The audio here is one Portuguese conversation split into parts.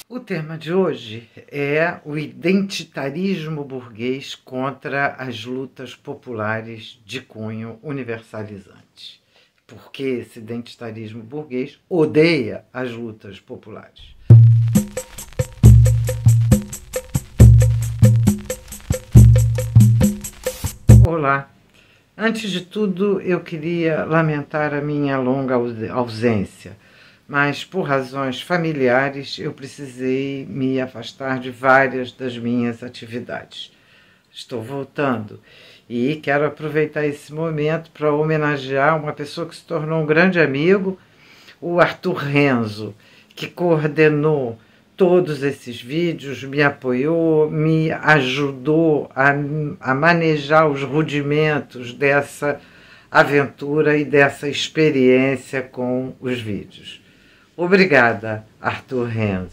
O tema de hoje é o identitarismo burguês contra as lutas populares de cunho universalizante. Porque esse identitarismo burguês odeia as lutas populares. Olá! Antes de tudo, eu queria lamentar a minha longa ausência, mas por razões familiares eu precisei me afastar de várias das minhas atividades. Estou voltando e quero aproveitar esse momento para homenagear uma pessoa que se tornou um grande amigo, o Arthur Renzo, que coordenou todos esses vídeos, me apoiou, me ajudou a manejar os rudimentos dessa aventura e dessa experiência com os vídeos. Obrigada, Arthur Renzo.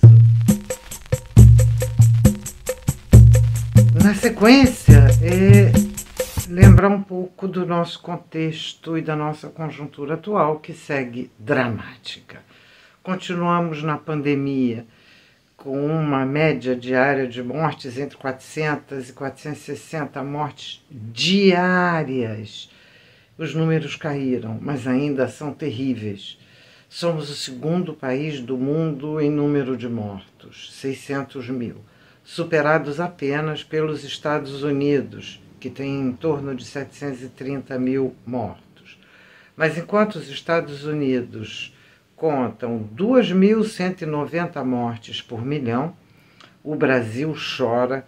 Na sequência, lembrar um pouco do nosso contexto e da nossa conjuntura atual, que segue dramática. Continuamos na pandemia, com uma média diária de mortes entre 400 e 460 mortes diárias. Os números caíram, mas ainda são terríveis. Somos o segundo país do mundo em número de mortos, 600 mil, superados apenas pelos Estados Unidos, que tem em torno de 730 mil mortos. Mas enquanto os Estados Unidos contam 2.190 mortes por milhão, o Brasil chora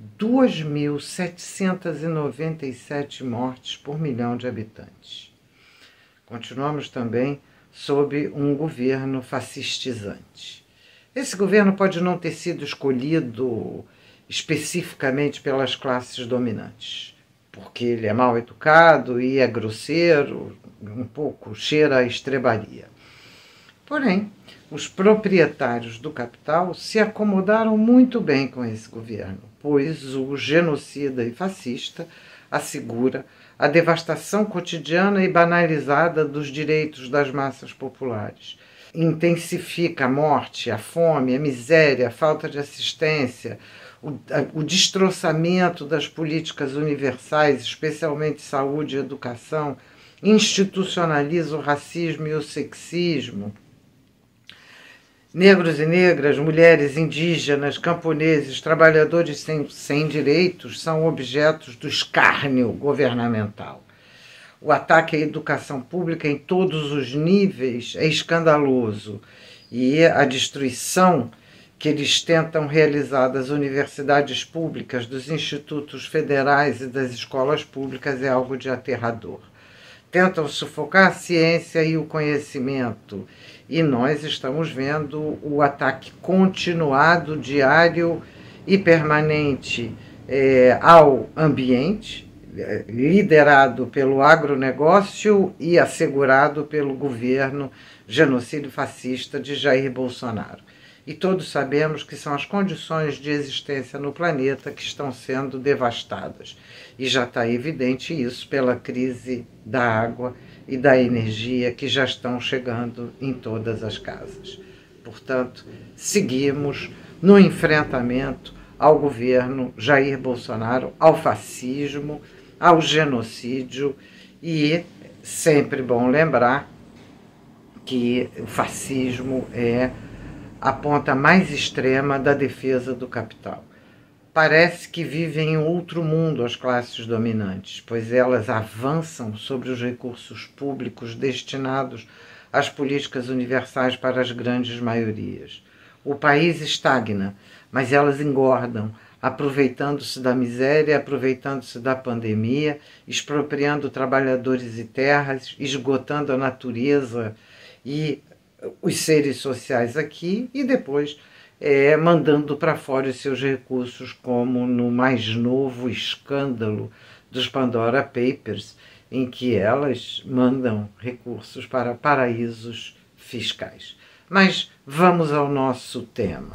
2.797 mortes por milhão de habitantes. Continuamos também sob um governo fascistizante. Esse governo pode não ter sido escolhido especificamente pelas classes dominantes, porque ele é mal educado e é grosseiro, um pouco cheira a estrebaria. Porém, os proprietários do capital se acomodaram muito bem com esse governo, pois o genocida e fascista assegura a devastação cotidiana e banalizada dos direitos das massas populares. Intensifica a morte, a fome, a miséria, a falta de assistência, o destroçamento das políticas universais, especialmente saúde e educação, institucionaliza o racismo e o sexismo. Negros e negras, mulheres, indígenas, camponeses, trabalhadores sem direitos são objetos do escárnio governamental. O ataque à educação pública em todos os níveis é escandaloso e a destruição que eles tentam realizar das universidades públicas, dos institutos federais e das escolas públicas é algo de aterrador. Tentam sufocar a ciência e o conhecimento. E nós estamos vendo o ataque continuado, diário e permanente ao ambiente, liderado pelo agronegócio e assegurado pelo governo genocida fascista de Jair Bolsonaro. E todos sabemos que são as condições de existência no planeta que estão sendo devastadas. E já está evidente isso pela crise da água e da energia que já estão chegando em todas as casas. Portanto, seguimos no enfrentamento ao governo Jair Bolsonaro, ao fascismo, ao genocídio, e sempre bom lembrar que o fascismo é a ponta mais extrema da defesa do capital. Parece que vivem em outro mundo as classes dominantes, pois elas avançam sobre os recursos públicos destinados às políticas universais para as grandes maiorias. O país estagna, mas elas engordam, aproveitando-se da miséria, aproveitando-se da pandemia, expropriando trabalhadores e terras, esgotando a natureza e os seres sociais aqui e depois mandando para fora os seus recursos, como no mais novo escândalo dos Pandora Papers, em que elas mandam recursos para paraísos fiscais. Mas vamos ao nosso tema.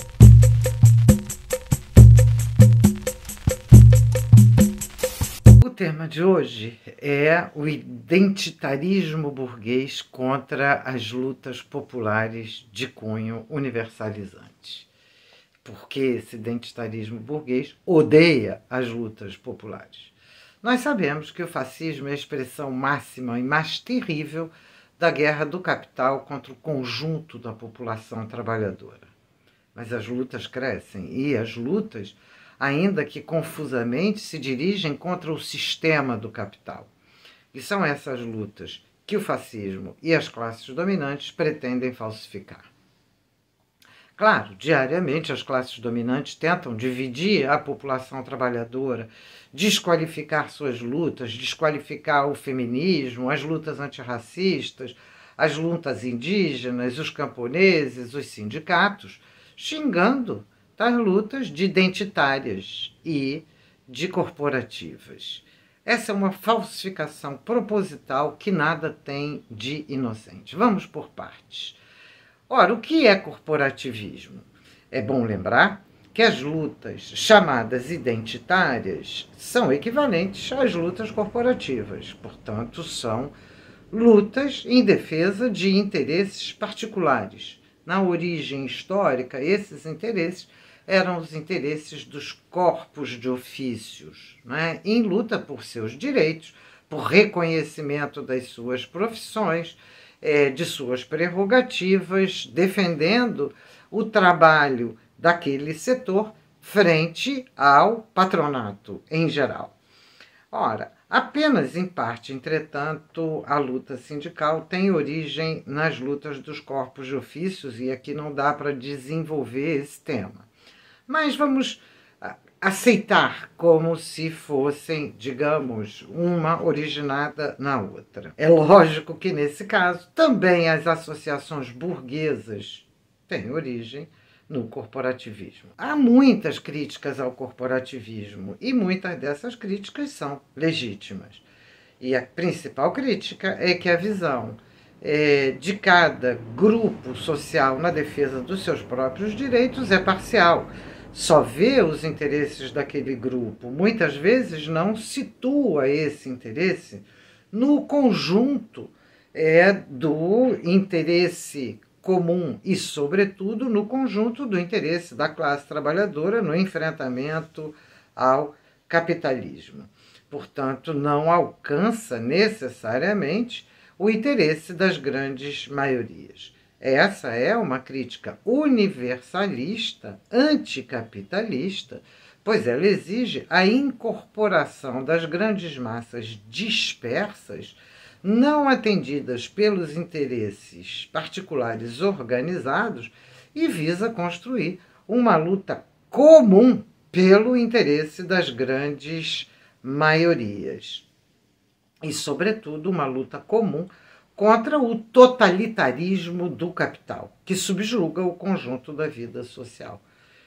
O tema de hoje é o identitarismo burguês contra as lutas populares de cunho universalizante. Porque esse identitarismo burguês odeia as lutas populares. Nós sabemos que o fascismo é a expressão máxima e mais terrível da guerra do capital contra o conjunto da população trabalhadora. Mas as lutas crescem e as lutas, ainda que confusamente, se dirigem contra o sistema do capital. E são essas lutas que o fascismo e as classes dominantes pretendem falsificar. Claro, diariamente as classes dominantes tentam dividir a população trabalhadora, desqualificar suas lutas, desqualificar o feminismo, as lutas antirracistas, as lutas indígenas, os camponeses, os sindicatos, xingando das lutas de identitárias e de corporativas. Essa é uma falsificação proposital que nada tem de inocente. Vamos por partes. Ora, o que é corporativismo? É bom lembrar que as lutas chamadas identitárias são equivalentes às lutas corporativas. Portanto, são lutas em defesa de interesses particulares. Na origem histórica, esses interesses eram os interesses dos corpos de ofícios, né? Em luta por seus direitos, por reconhecimento das suas profissões, de suas prerrogativas, defendendo o trabalho daquele setor frente ao patronato em geral. Ora, apenas em parte, entretanto, a luta sindical tem origem nas lutas dos corpos de ofícios e aqui não dá para desenvolver esse tema. Mas vamos aceitar como se fossem, digamos, uma originada na outra. É lógico que, nesse caso, também as associações burguesas têm origem no corporativismo. Há muitas críticas ao corporativismo e muitas dessas críticas são legítimas. E a principal crítica é que a visão de cada grupo social na defesa dos seus próprios direitos é parcial. Só vê os interesses daquele grupo, muitas vezes não situa esse interesse no conjunto do interesse comum e, sobretudo, no conjunto do interesse da classe trabalhadora no enfrentamento ao capitalismo. Portanto, não alcança necessariamente o interesse das grandes maiorias. Essa é uma crítica universalista, anticapitalista, pois ela exige a incorporação das grandes massas dispersas, não atendidas pelos interesses particulares organizados, e visa construir uma luta comum pelo interesse das grandes maiorias. E, sobretudo, uma luta comum contra o totalitarismo do capital, que subjuga o conjunto da vida social.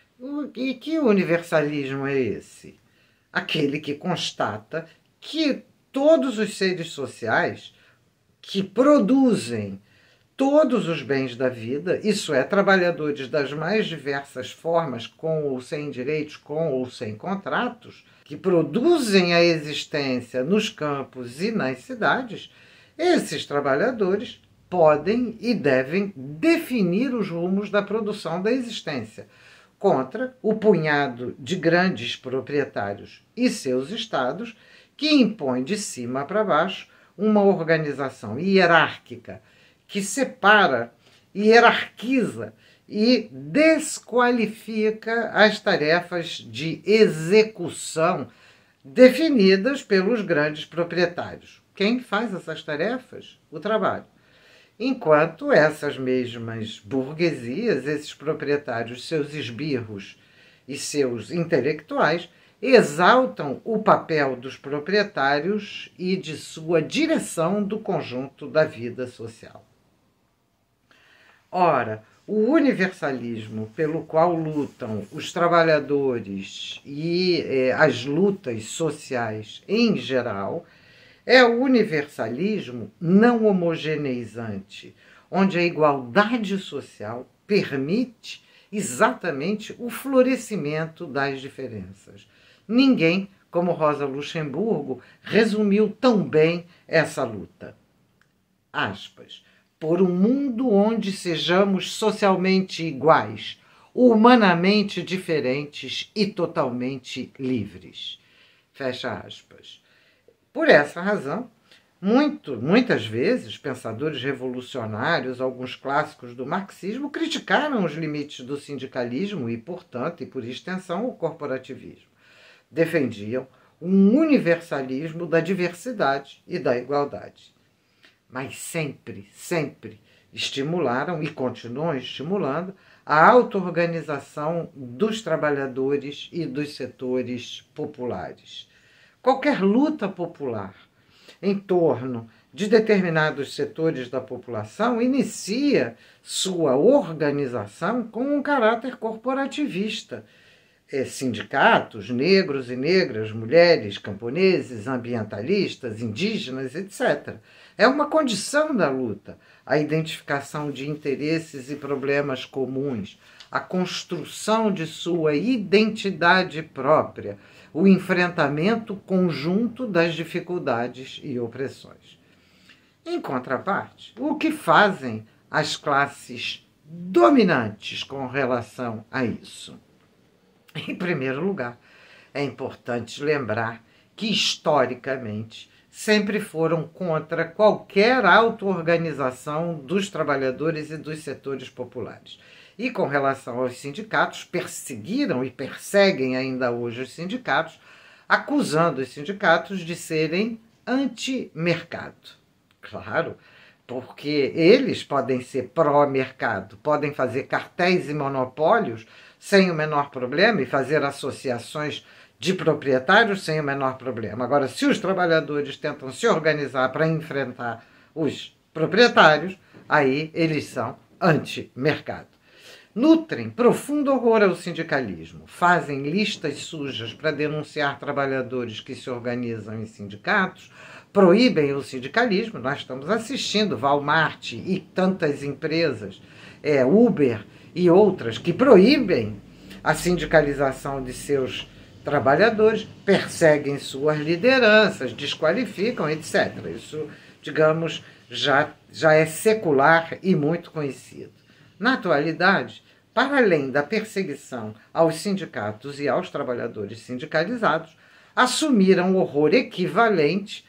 E que universalismo é esse? Aquele que constata que todos os seres sociais que produzem todos os bens da vida, isso é, trabalhadores das mais diversas formas, com ou sem direitos, com ou sem contratos, que produzem a existência nos campos e nas cidades, esses trabalhadores podem e devem definir os rumos da produção da existência, contra o punhado de grandes proprietários e seus estados que impõem de cima para baixo uma organização hierárquica que separa, hierarquiza e desqualifica as tarefas de execução definidas pelos grandes proprietários. Quem faz essas tarefas? O trabalho. Enquanto essas mesmas burguesias, esses proprietários, seus esbirros e seus intelectuais, exaltam o papel dos proprietários e de sua direção do conjunto da vida social. Ora, o universalismo pelo qual lutam os trabalhadores e as lutas sociais em geral é o universalismo não homogeneizante, onde a igualdade social permite exatamente o florescimento das diferenças. Ninguém como Rosa Luxemburgo resumiu tão bem essa luta. Aspas. Por um mundo onde sejamos socialmente iguais, humanamente diferentes e totalmente livres. Fecha aspas. Por essa razão, muitas vezes, pensadores revolucionários, alguns clássicos do marxismo, criticaram os limites do sindicalismo e, portanto, e por extensão, o corporativismo. Defendiam um universalismo da diversidade e da igualdade. Mas sempre, sempre estimularam e continuam estimulando a auto-organização dos trabalhadores e dos setores populares. Qualquer luta popular em torno de determinados setores da população inicia sua organização com um caráter corporativista. Sindicatos, negros e negras, mulheres, camponeses, ambientalistas, indígenas, etc. É uma condição da luta, a identificação de interesses e problemas comuns, a construção de sua identidade própria, o enfrentamento conjunto das dificuldades e opressões. Em contraparte, o que fazem as classes dominantes com relação a isso? Em primeiro lugar, é importante lembrar que, historicamente, sempre foram contra qualquer auto-organização dos trabalhadores e dos setores populares. E, com relação aos sindicatos, perseguiram e perseguem ainda hoje os sindicatos, acusando os sindicatos de serem anti-mercado. Claro, porque eles podem ser pró-mercado, podem fazer cartéis e monopólios sem o menor problema e fazer associações de proprietários sem o menor problema. Agora, se os trabalhadores tentam se organizar para enfrentar os proprietários, aí eles são anti-mercado. Nutrem profundo horror ao sindicalismo, fazem listas sujas para denunciar trabalhadores que se organizam em sindicatos, proíbem o sindicalismo. Nós estamos assistindo Walmart e tantas empresas, Uber e outras, que proíbem a sindicalização de seus trabalhadores, perseguem suas lideranças, desqualificam, etc. Isso, digamos, já é secular e muito conhecido. Na atualidade, para além da perseguição aos sindicatos e aos trabalhadores sindicalizados, assumiram horror equivalente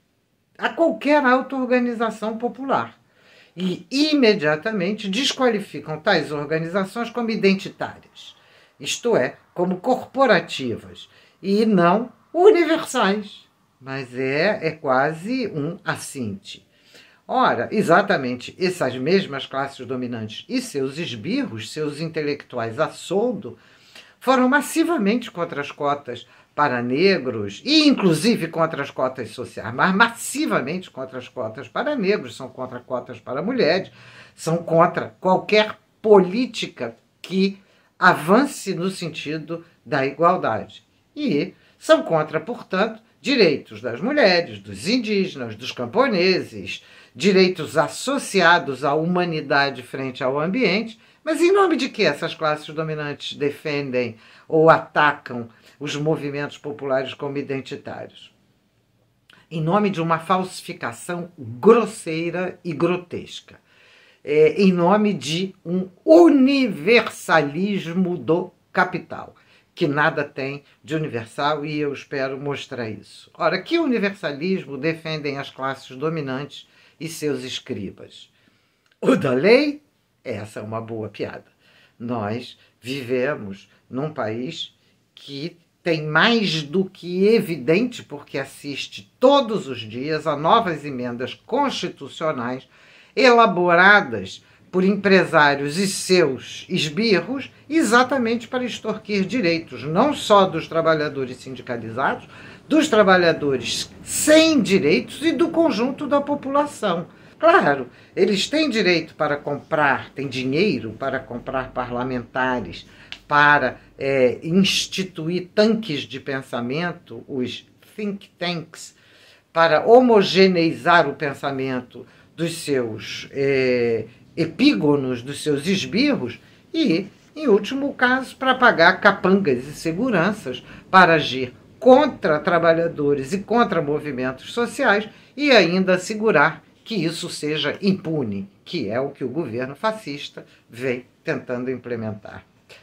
a qualquer auto-organização popular e imediatamente desqualificam tais organizações como identitárias, isto é, como corporativas e não universais, mas é quase um assinte. Ora, exatamente essas mesmas classes dominantes e seus esbirros, seus intelectuais a soldo, foram massivamente contra as cotas para negros e inclusive contra as cotas sociais, mas massivamente contra as cotas para negros, são contra cotas para mulheres, são contra qualquer política que avance no sentido da igualdade. E são contra, portanto, direitos das mulheres, dos indígenas, dos camponeses, direitos associados à humanidade frente ao ambiente. Mas em nome de que essas classes dominantes defendem ou atacam os movimentos populares como identitários? Em nome de uma falsificação grosseira e grotesca. Em nome de um universalismo do capital, que nada tem de universal, e eu espero mostrar isso. Ora, que universalismo defendem as classes dominantes e seus escribas? O da lei? Essa é uma boa piada. Nós vivemos num país que tem mais do que evidente, porque assiste todos os dias a novas emendas constitucionais elaboradas por empresários e seus esbirros, exatamente para extorquir direitos, não só dos trabalhadores sindicalizados, dos trabalhadores sem direitos e do conjunto da população. Claro, eles têm direito para comprar, têm dinheiro para comprar parlamentares, para instituir tanques de pensamento, os think tanks, para homogeneizar o pensamento dos seus epígonos, dos seus esbirros e, em último caso, para pagar capangas e seguranças para agir contra trabalhadores e contra movimentos sociais e ainda assegurar que isso seja impune, que é o que o governo fascista vem tentando implementar.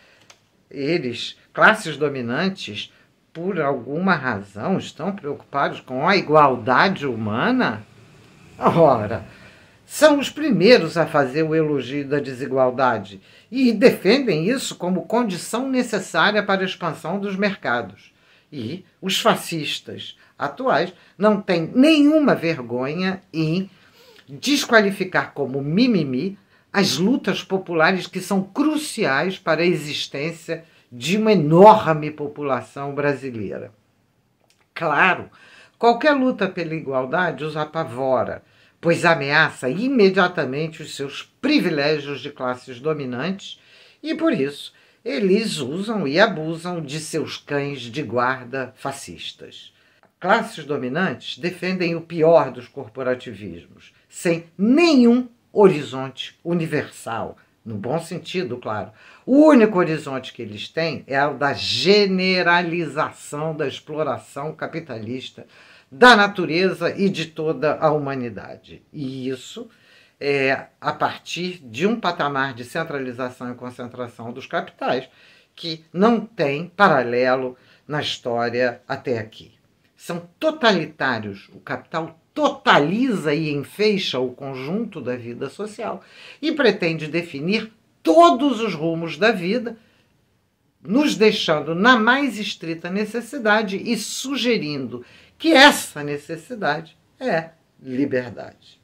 Eles, classes dominantes, por alguma razão, estão preocupados com a igualdade humana? Ora, são os primeiros a fazer o elogio da desigualdade e defendem isso como condição necessária para a expansão dos mercados. E os fascistas atuais não têm nenhuma vergonha em desqualificar como mimimi as lutas populares que são cruciais para a existência de uma enorme população brasileira. Claro, qualquer luta pela igualdade os apavora, pois ameaça imediatamente os seus privilégios de classes dominantes e, por isso, eles usam e abusam de seus cães de guarda fascistas. Classes dominantes defendem o pior dos corporativismos, sem nenhum horizonte universal, no bom sentido, claro. O único horizonte que eles têm é o da generalização da exploração capitalista da natureza e de toda a humanidade. E isso é a partir de um patamar de centralização e concentração dos capitais que não tem paralelo na história até aqui. São totalitários. O capital totaliza e enfeixa o conjunto da vida social e pretende definir todos os rumos da vida, nos deixando na mais estrita necessidade e sugerindo que essa necessidade é liberdade.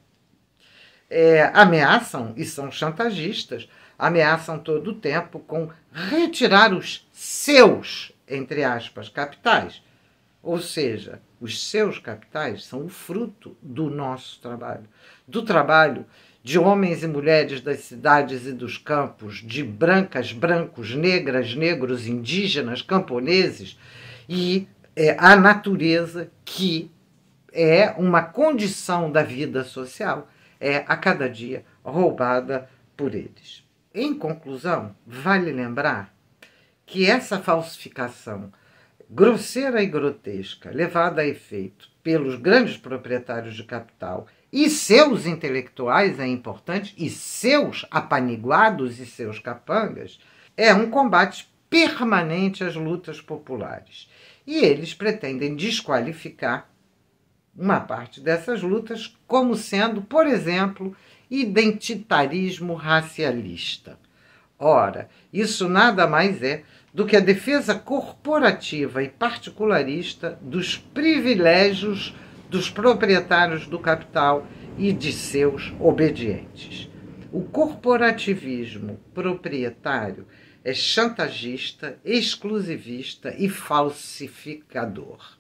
Ameaçam, e são chantagistas, ameaçam todo o tempo com retirar os seus, entre aspas, capitais. Ou seja, os seus capitais são o fruto do nosso trabalho, do trabalho de homens e mulheres das cidades e dos campos, de brancas, brancos, negras, negros, indígenas, camponeses, e a natureza, que é uma condição da vida social, é a cada dia roubada por eles. Em conclusão, vale lembrar que essa falsificação grosseira e grotesca, levada a efeito pelos grandes proprietários de capital e seus intelectuais, é importante, e seus apaniguados e seus capangas, é um combate permanente às lutas populares. E eles pretendem desqualificar uma parte dessas lutas como sendo, por exemplo, identitarismo racialista. Ora, isso nada mais é do que a defesa corporativa e particularista dos privilégios dos proprietários do capital e de seus obedientes. O corporativismo proprietário é chantagista, exclusivista e falsificador.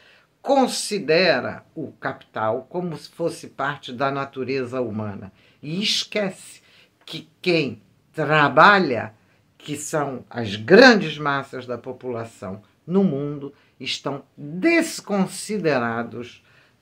Considera o capital como se fosse parte da natureza humana e esquece que quem trabalha, que são as grandes massas da população no mundo, estão desconsiderados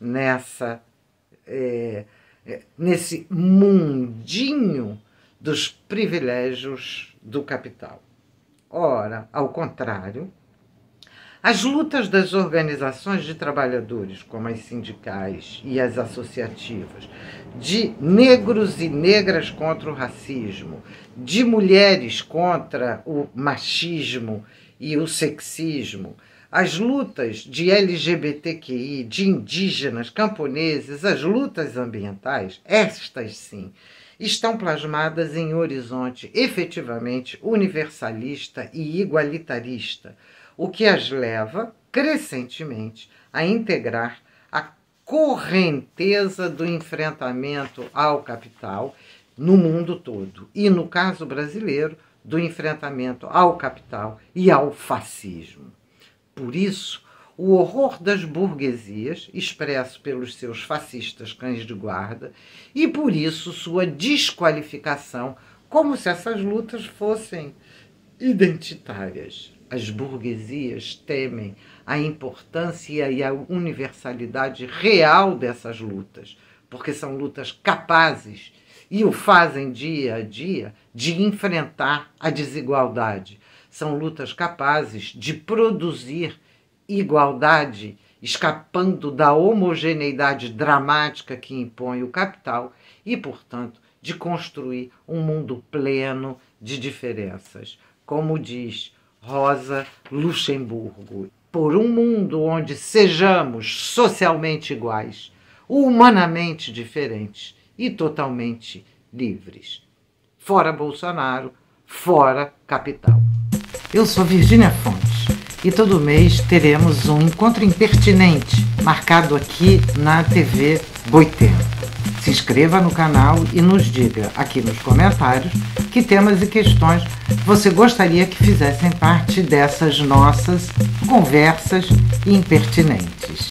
nesse mundinho dos privilégios do capital. Ora, ao contrário, as lutas das organizações de trabalhadores, como as sindicais e as associativas, de negros e negras contra o racismo, de mulheres contra o machismo e o sexismo, as lutas de LGBTQI, de indígenas, camponeses, as lutas ambientais, estas sim, estão plasmadas em horizonte efetivamente universalista e igualitarista, o que as leva crescentemente a integrar a correnteza do enfrentamento ao capital no mundo todo e, no caso brasileiro, do enfrentamento ao capital e ao fascismo. Por isso, o horror das burguesias, expresso pelos seus fascistas cães de guarda, e por isso sua desqualificação, como se essas lutas fossem identitárias. As burguesias temem a importância e a universalidade real dessas lutas, porque são lutas capazes, e o fazem dia a dia, de enfrentar a desigualdade. São lutas capazes de produzir igualdade, escapando da homogeneidade dramática que impõe o capital e, portanto, de construir um mundo pleno de diferenças. Como diz Rosa Luxemburgo, por um mundo onde sejamos socialmente iguais, humanamente diferentes e totalmente livres. Fora Bolsonaro, fora capital. Eu sou Virgínia Fontes e todo mês teremos um encontro impertinente marcado aqui na TV Boitempo. Se inscreva no canal e nos diga aqui nos comentários que temas e questões você gostaria que fizessem parte dessas nossas conversas impertinentes.